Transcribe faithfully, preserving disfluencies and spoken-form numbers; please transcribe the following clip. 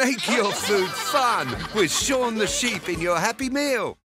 Make your food fun with Shaun the Sheep in your Happy Meal.